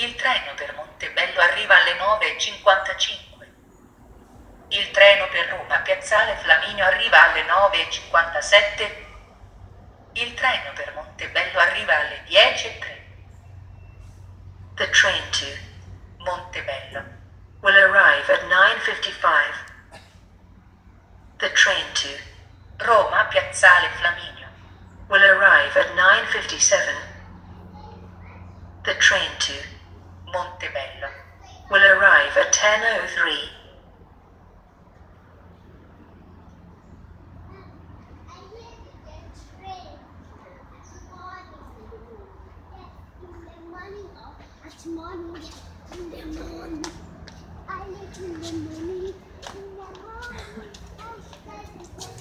Il treno per Montebello arriva alle 9:55. Il treno per Roma Piazzale Flaminio arriva alle 9:57. Il treno per Montebello arriva alle 10:03. The train to Montebello will arrive at 9:55. The train to Roma Piazzale Flaminio will arrive at 9:57. The train to Montebello will arrive at 10:03. Morning, in the morning, I live in the morning, in the morning,